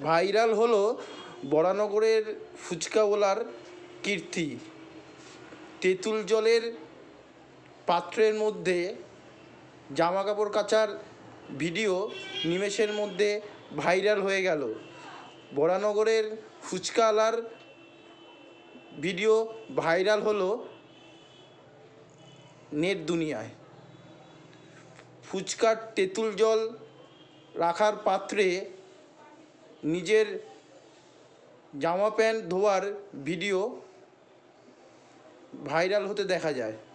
Viral হলো বরানগরের ফুচকাওয়ালার কীর্তি। তেঁতুল জলের পাত্রের মধ্যে জামা কাপড় কাচার ভিডিও নিমেষের মধ্যে ভাইরাল হয়ে গেল। বরানগরের ফুচকাওয়ালার ভিডিও ভাইরাল হলো নেট দুনিয়ায়। ফুচকার তেঁতুল জল রাখার পাত্রে নিজের জামা প্যান্ট ধোয়ার ভিডিও ভাইরাল হতে দেখা যায়।